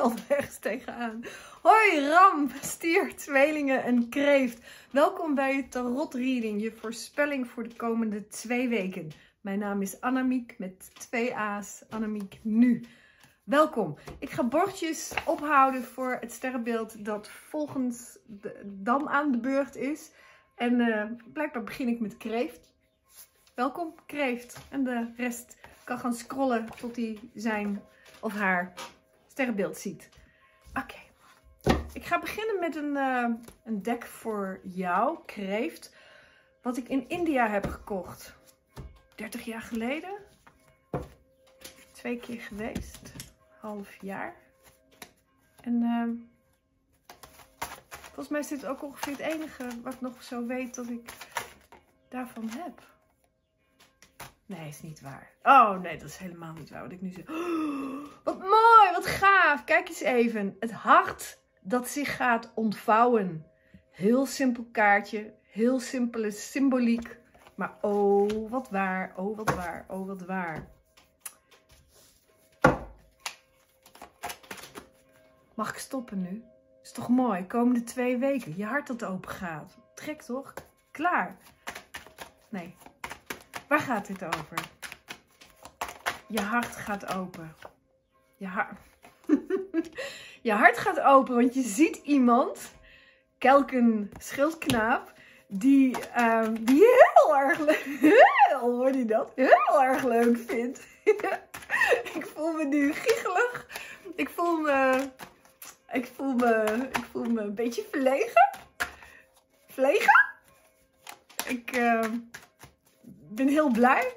knalt ergens tegenaan. Hoi Ram, stier, tweelingen en kreeft. Welkom bij je tarot reading, je voorspelling voor de komende 2 weken. Mijn naam is Annemiek met 2 A's, Annemiek nu. Welkom. Ik ga bordjes ophouden voor het sterrenbeeld dat volgens dan aan de beurt is. En blijkbaar begin ik met kreeft. Welkom kreeft. En de rest kan gaan scrollen tot hij zijn of haar sterrenbeeld ziet. Oké. Ik ga beginnen met een deck voor jou, kreeft. Wat ik in India heb gekocht. 30 jaar geleden. 2 keer geweest. Half jaar. En volgens mij is dit ook ongeveer het enige wat ik nog zo weet dat ik daarvan heb. Nee, is niet waar. Oh nee, dat is helemaal niet waar wat ik nu zeg. Oh, wat mooi, wat gaaf. Kijk eens even. Het hart dat zich gaat ontvouwen. Heel simpel kaartje. Heel simpele symboliek. Maar oh, wat waar. Oh, wat waar. Oh, wat waar. Mag ik stoppen nu? Is toch mooi? Komende 2 weken. Je hart dat open gaat. Trek toch? Klaar. Nee. Waar gaat dit over? Je hart gaat open. Je hart gaat open, want je ziet iemand, kelken schildknaap, die heel erg leuk, hoor je dat? Heel erg leuk vindt. Ik voel me nu giechelig. Ik voel me een beetje verlegen. Ik ben heel blij.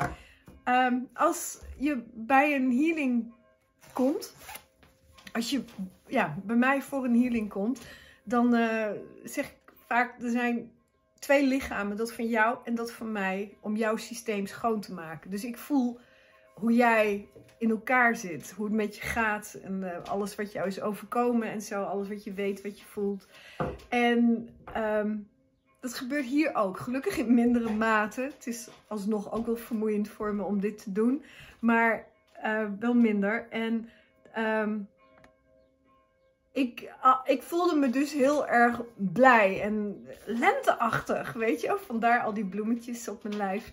Als je bij een healing komt, als je bij mij voor een healing komt, dan zeg ik vaak, er zijn 2 lichamen, dat van jou en dat van mij, om jouw systeem schoon te maken. Dus ik voel hoe jij in elkaar zit, hoe het met je gaat en alles wat jou is overkomen en zo, alles wat je weet, wat je voelt. En dat gebeurt hier ook. Gelukkig in mindere mate. Het is alsnog ook wel vermoeiend voor me om dit te doen. Maar wel minder. En ik voelde me dus heel erg blij. En lenteachtig, weet je. Vandaar al die bloemetjes op mijn lijf.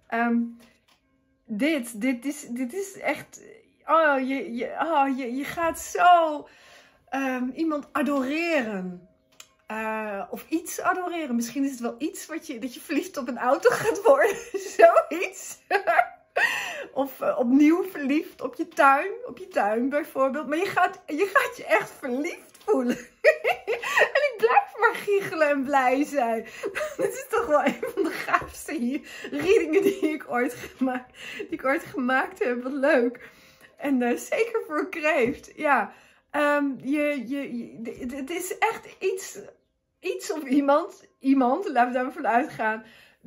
Dit is echt... Oh, je gaat zo iemand adoreren. Of iets adoreren. Misschien is het wel iets dat je verliefd op een auto gaat worden. Zoiets. Of opnieuw verliefd op je tuin bijvoorbeeld. Maar je gaat je echt verliefd voelen. En ik blijf maar giechelen en blij zijn. Dit is toch wel een van de gaafste readingen die ik ooit gemaakt heb. Wat leuk. En zeker voor kreeft. Ja. Het is echt iets of iemand, laten we daar maar van uitgaan,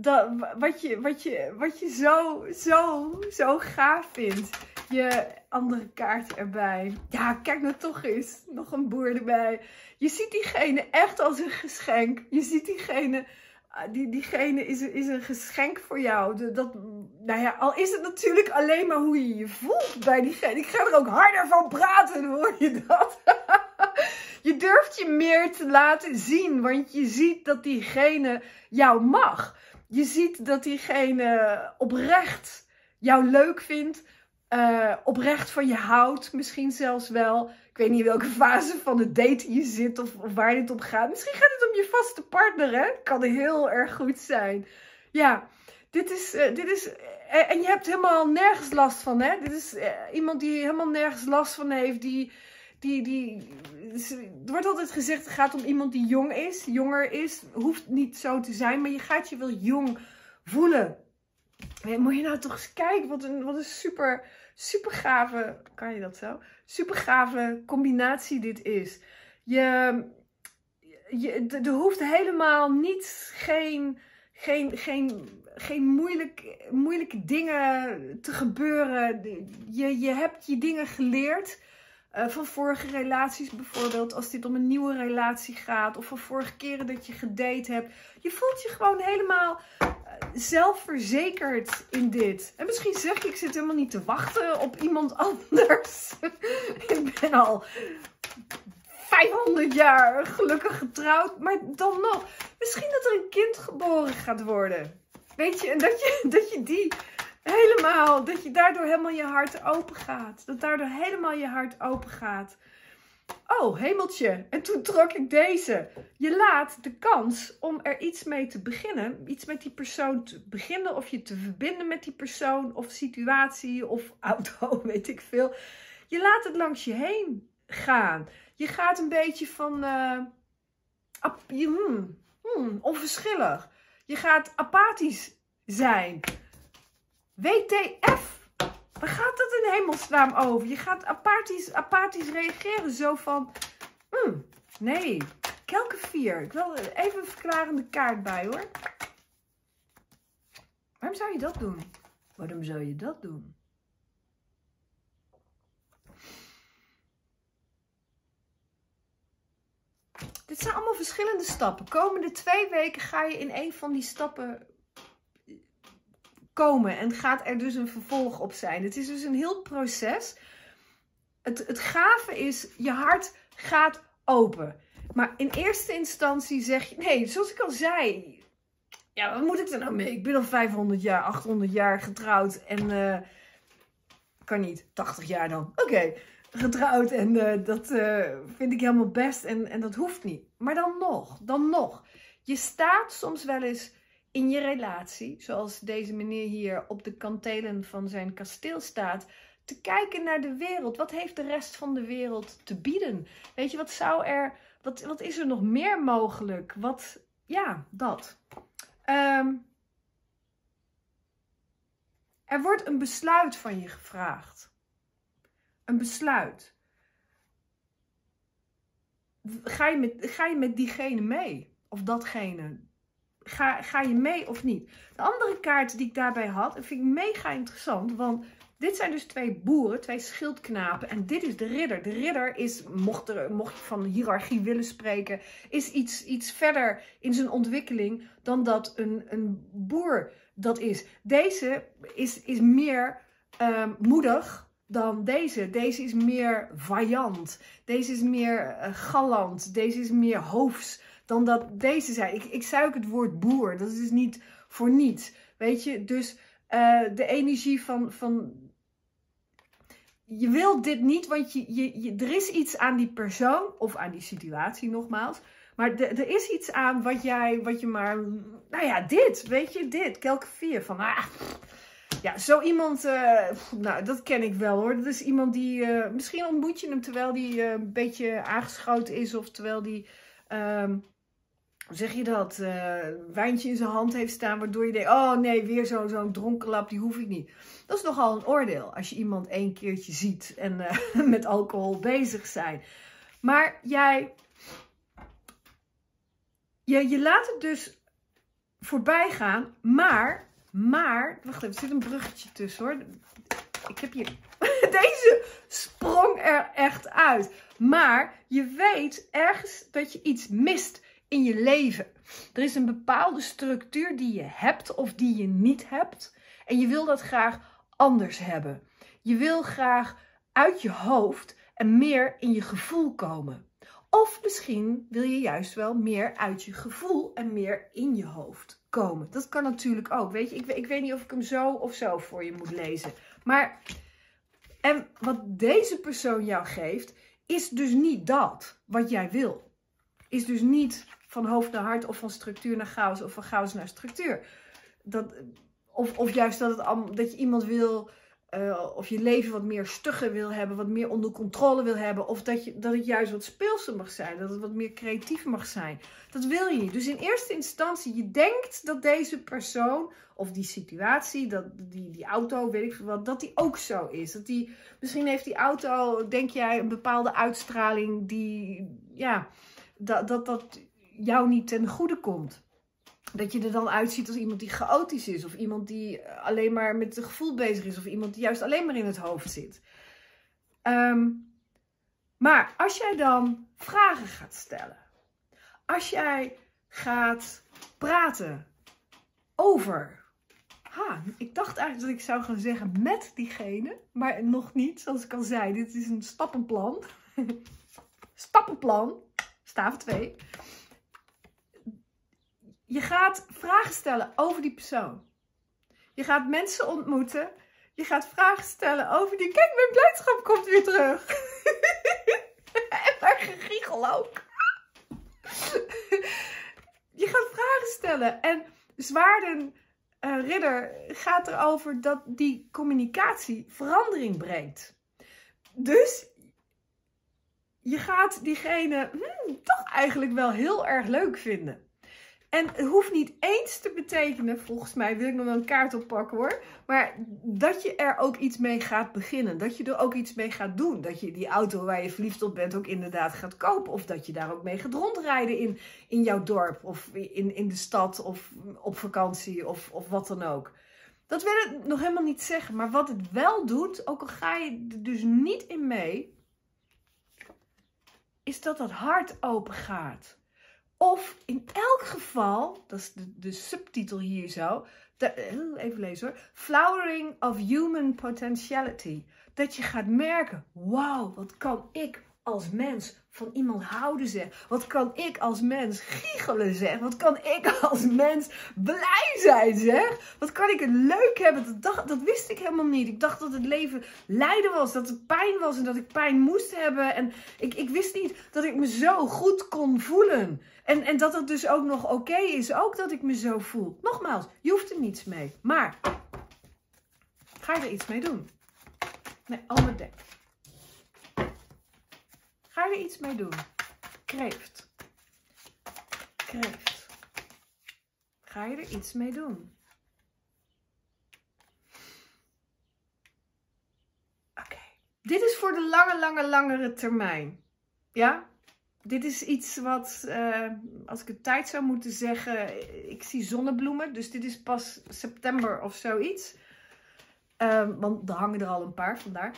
wat je zo gaaf vindt. Je andere kaart erbij. Ja, kijk nou toch eens. Nog een boer erbij. Je ziet diegene echt als een geschenk. Je ziet diegene is een geschenk voor jou. Nou ja, al is het natuurlijk alleen maar hoe je je voelt bij diegene. Ik ga er ook harder van praten, hoor je dat? Je durft je meer te laten zien, want je ziet dat diegene jou mag. Je ziet dat diegene oprecht jou leuk vindt. Oprecht van je houdt, misschien zelfs wel. Ik weet niet in welke fase van het daten je zit of waar dit om gaat. Misschien gaat het om je vaste partner, hè? Kan heel erg goed zijn. Ja, dit is en je hebt helemaal nergens last van, hè? Dit is iemand die helemaal nergens last van heeft. Er wordt altijd gezegd, het gaat om iemand die jonger is. Hoeft niet zo te zijn, maar je gaat je wel jong voelen. Nee, moet je nou toch eens kijken, wat een super gave, kan je dat zo? Super gave combinatie dit is. Er hoeft helemaal geen moeilijke dingen te gebeuren. Je hebt je dingen geleerd. Van vorige relaties bijvoorbeeld, als dit om een nieuwe relatie gaat. Of van vorige keren dat je gedate hebt. Je voelt je gewoon helemaal zelfverzekerd in dit. En misschien zeg ik zit helemaal niet te wachten op iemand anders. Ik ben al 500 jaar gelukkig getrouwd. Maar dan nog. Misschien dat er een kind geboren gaat worden. Weet je, en dat je die helemaal, dat je daardoor helemaal je hart open gaat. Dat daardoor helemaal je hart open gaat. Oh, hemeltje. En toen trok ik deze. Je laat de kans om er iets mee te beginnen. Iets met die persoon te beginnen. Of je te verbinden met die persoon. Of situatie. Of auto, weet ik veel. Je laat het langs je heen gaan. Je gaat een beetje van onverschillig. Je gaat apathisch zijn. WTF? Waar gaat dat in hemelsnaam over? Je gaat apathisch reageren. Zo van, nee, kelke 4. Ik wil even een verklarende kaart bij hoor. Waarom zou je dat doen? Waarom zou je dat doen? Dit zijn allemaal verschillende stappen. Komende 2 weken ga je in een van die stappen komen. En gaat er dus een vervolg op zijn. Het is dus een heel proces. Het gave is, je hart gaat open. Maar in eerste instantie zeg je, nee, zoals ik al zei. Ja, wat moet ik er nou mee? Ik ben al 500 jaar, 800 jaar getrouwd. En kan niet, 80 jaar dan. Oké, getrouwd en dat vind ik helemaal best. En dat hoeft niet. Maar dan nog. Je staat soms wel eens in je relatie, zoals deze meneer hier op de kantelen van zijn kasteel staat, te kijken naar de wereld. Wat heeft de rest van de wereld te bieden? Weet je, wat is er nog meer mogelijk? Dat. Er wordt een besluit van je gevraagd. Een besluit. Ga je met diegene mee? Of datgene? Ga je mee of niet? De andere kaart die ik daarbij had, vind ik mega interessant. Want dit zijn dus 2 boeren, 2 schildknapen. En dit is de ridder. De ridder is, mocht je van hiërarchie willen spreken, is iets verder in zijn ontwikkeling dan dat een boer dat is. Deze is meer moedig dan deze. Deze is meer vaillant. Deze is meer galant. Deze is meer hoofs dan dat deze zijn. Ik zei ook het woord boer. Dat is dus niet voor niets. Weet je, dus de energie van je wilt dit niet, want er is iets aan die persoon, of aan die situatie nogmaals. Maar er is iets aan wat je maar, nou ja, dit, kelke 4. Van, ja, zo iemand, nou, dat ken ik wel hoor. Dat is iemand die, misschien ontmoet je hem terwijl die een beetje aangeschoten is. Of terwijl die, hoe zeg je dat, wijntje in zijn hand heeft staan. Waardoor je denkt, oh nee, weer zo'n dronkenlap, die hoef ik niet. Dat is nogal een oordeel als je iemand 1 keertje ziet en met alcohol bezig zijn. Maar je laat het dus voorbij gaan, maar, wacht even, er zit een bruggetje tussen hoor. Ik heb hier, deze sprong er echt uit. Maar je weet ergens dat je iets mist in je leven. Er is een bepaalde structuur die je hebt of die je niet hebt. En je wil dat graag anders hebben. Je wil graag uit je hoofd en meer in je gevoel komen. Of misschien wil je juist wel meer uit je gevoel en meer in je hoofd komen. Dat kan natuurlijk ook. Weet je, ik weet niet of ik hem zo of zo voor je moet lezen. Maar, en wat deze persoon jou geeft, is dus niet dat wat jij wil. Is dus niet van hoofd naar hart of van structuur naar chaos of van chaos naar structuur. Of juist dat je iemand wil, of je leven wat meer stugger wil hebben, wat meer onder controle wil hebben. Of dat het juist wat speelser mag zijn, dat het wat meer creatief mag zijn. Dat wil je niet. Dus in eerste instantie, je denkt dat deze persoon of die situatie, die auto, weet ik veel wat, dat die ook zo is. Misschien heeft die auto, denk jij, een bepaalde uitstraling die, ja, dat jou niet ten goede komt. Dat je er dan uitziet als iemand die chaotisch is. Of iemand die alleen maar met het gevoel bezig is. Of iemand die juist alleen maar in het hoofd zit. Maar als jij dan vragen gaat stellen. Als jij gaat praten. over. Ik dacht eigenlijk dat ik zou gaan zeggen met diegene, maar nog niet. Zoals ik al zei, dit is een stappenplan. Stappenplan, staaf 2. Je gaat vragen stellen over die persoon. Je gaat mensen ontmoeten. Je gaat vragen stellen over die... Kijk, mijn blijdschap komt weer terug. En mijn gegiegel ook. Je gaat vragen stellen. En Zwaarden Ridder gaat erover dat die communicatie verandering brengt. Dus je gaat diegene toch eigenlijk wel heel erg leuk vinden. En het hoeft niet eens te betekenen, volgens mij wil ik nog wel een kaart oppakken hoor, maar dat je er ook iets mee gaat beginnen. Dat je er ook iets mee gaat doen. Dat je die auto waar je verliefd op bent ook inderdaad gaat kopen. Of dat je daar ook mee gaat rondrijden in jouw dorp of in de stad of op vakantie of wat dan ook. Dat wil ik nog helemaal niet zeggen, maar wat het wel doet, ook al ga je er dus niet in mee, is dat dat hart open gaat. Of in elk geval, dat is de subtitel hier zo, even lezen hoor. Flowering of Human Potentiality. Dat je gaat merken, wauw, wat kan ik als mens van iemand houden zeg. Wat kan ik als mens giechelen zeg. Wat kan ik als mens blij zijn zeg. Wat kan ik het leuk hebben. Dat wist ik helemaal niet. Ik dacht dat het leven lijden was. Dat het pijn was en dat ik pijn moest hebben. En ik wist niet dat ik me zo goed kon voelen. En dat het dus ook nog oké is. Ook dat ik me zo voel. Nogmaals, je hoeft er niets mee. Maar ga je er iets mee doen? Nee, ander dek. Ga je er iets mee doen? Kreeft. Kreeft. Ga je er iets mee doen? Oké. Dit is voor de langere termijn. Ja? Dit is iets wat, als ik het tijd zou moeten zeggen, ik zie zonnebloemen. Dus dit is pas september of zoiets. Want er hangen er al een paar, vandaar.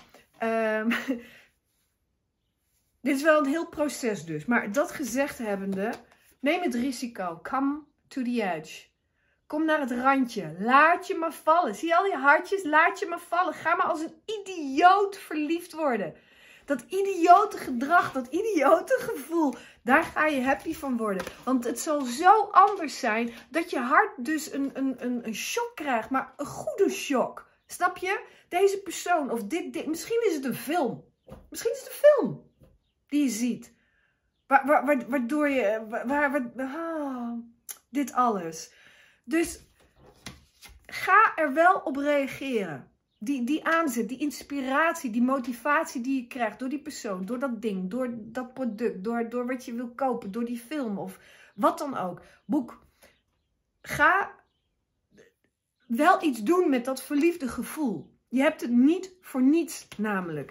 Dit is wel een heel proces dus. Maar dat gezegd hebbende, neem het risico. Come to the edge. Kom naar het randje. Laat je maar vallen. Zie je al die hartjes? Laat je maar vallen. Ga maar als een idioot verliefd worden. Dat idiote gedrag, dat idiote gevoel, daar ga je happy van worden. Want het zal zo anders zijn dat je hart dus een shock krijgt. Maar een goede shock. Snap je? Deze persoon of dit misschien is het een film. Misschien is het een film die je ziet. Waardoor je... dit alles. Dus ga er wel op reageren. Die aanzet, die inspiratie, die motivatie die je krijgt door die persoon, door dat ding, door dat product, door wat je wil kopen, door die film of wat dan ook. Boek. Ga wel iets doen met dat verliefde gevoel. Je hebt het niet voor niets namelijk.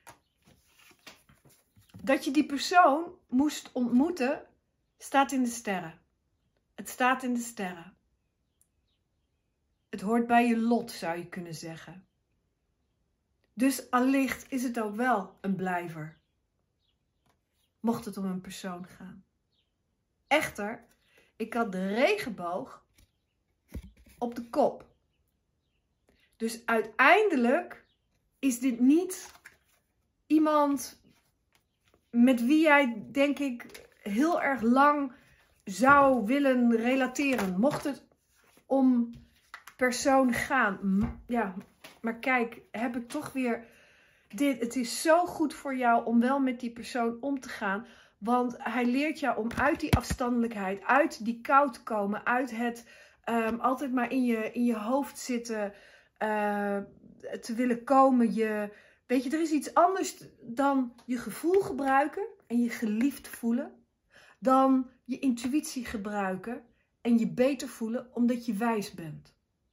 Dat je die persoon moest ontmoeten, staat in de sterren. Het staat in de sterren. Het hoort bij je lot, zou je kunnen zeggen. Dus allicht is het ook wel een blijver. Mocht het om een persoon gaan. Echter, ik had de regenboog op de kop. Dus uiteindelijk is dit niet iemand met wie jij, denk ik, heel erg lang zou willen relateren. Mocht het om persoon gaan. Ja, maar kijk, heb ik toch weer dit. Het is zo goed voor jou om wel met die persoon om te gaan. Want hij leert jou om uit die afstandelijkheid, uit die kou te komen, uit het altijd maar in je hoofd zitten te willen komen. Weet je, er is iets anders dan je gevoel gebruiken en je geliefd voelen. Dan je intuïtie gebruiken en je beter voelen omdat je wijs bent.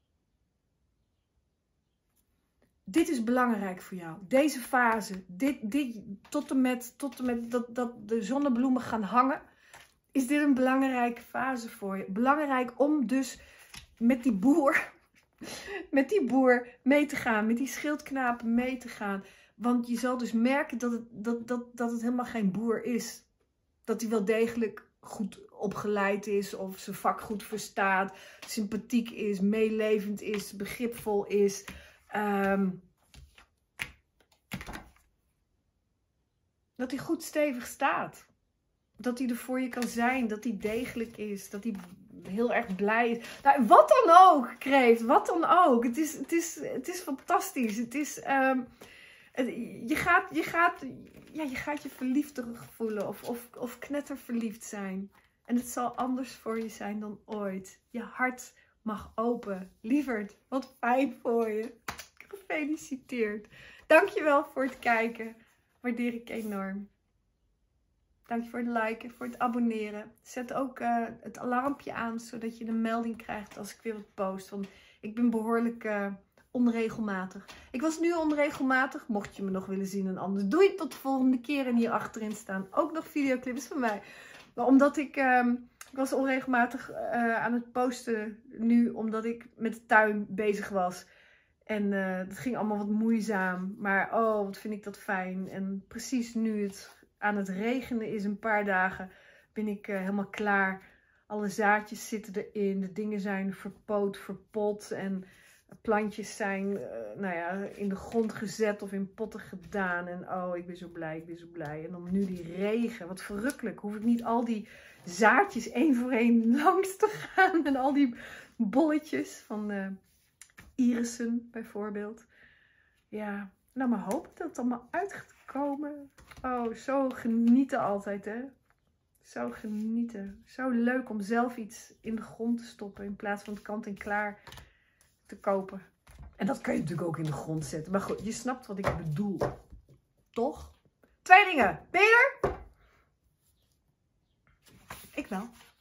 Dit is belangrijk voor jou. Deze fase, tot en met dat de zonnebloemen gaan hangen, is dit een belangrijke fase voor je. Belangrijk om dus met die boer mee te gaan, met die schildknapen mee te gaan. Want je zal dus merken dat het helemaal geen boer is. Dat hij wel degelijk goed opgeleid is of zijn vak goed verstaat, sympathiek is, meelevend is, begripvol is. Dat hij goed stevig staat. Dat hij er voor je kan zijn, dat hij degelijk is, dat hij heel erg blij is. Nou, wat dan ook, Kreeft, wat dan ook. Het is fantastisch. Het is, je gaat je verliefd terugvoelen of knetterverliefd zijn. En het zal anders voor je zijn dan ooit. Je hart mag open. Lieverd, wat fijn voor je. Gefeliciteerd. Dankjewel voor het kijken. Waardeer ik enorm. Dank je voor het liken, voor het abonneren. Zet ook het alarmpje aan, zodat je een melding krijgt als ik weer wat post. Want ik ben behoorlijk onregelmatig. Ik was nu onregelmatig, mocht je me nog willen zien en anders. Doe je tot de volgende keer. En hier achterin staan ook nog videoclips van mij. Maar omdat ik was onregelmatig aan het posten nu, omdat ik met de tuin bezig was. En het ging allemaal wat moeizaam. Maar oh, wat vind ik dat fijn. En precies nu het aan het regenen is, een paar dagen, ben ik helemaal klaar. Alle zaadjes zitten erin. De dingen zijn verpoot, verpot. En plantjes zijn in de grond gezet of in potten gedaan. En oh, ik ben zo blij, ik ben zo blij. En dan nu die regen. Wat verrukkelijk. Hoef ik niet al die zaadjes één voor één langs te gaan. En al die bolletjes van irissen bijvoorbeeld. Ja, nou maar hopen dat het allemaal uit gaat komen. Oh, zo genieten altijd, hè. Zo genieten. Zo leuk om zelf iets in de grond te stoppen in plaats van het kant-en-klaar te kopen. En dat kan je natuurlijk ook in de grond zetten. Maar goed, je snapt wat ik bedoel. Toch? Tweelingen, ben je er? Ik wel.